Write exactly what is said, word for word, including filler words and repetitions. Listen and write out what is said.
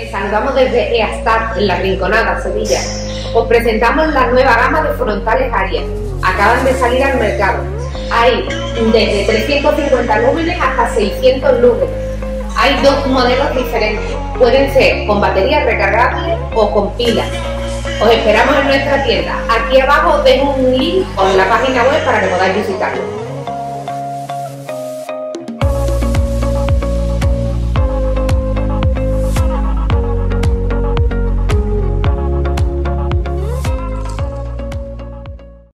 Les saludamos desde Eastat, en La Rinconada, Sevilla. Os presentamos la nueva gama de frontales Arias. Acaban de salir al mercado. Hay desde trescientos cincuenta lúmenes hasta seiscientos lúmenes. Hay dos modelos diferentes. Pueden ser con baterías recargables o con pilas. Os esperamos en nuestra tienda. Aquí abajo os dejo un link con la página web para que podáis visitarlo.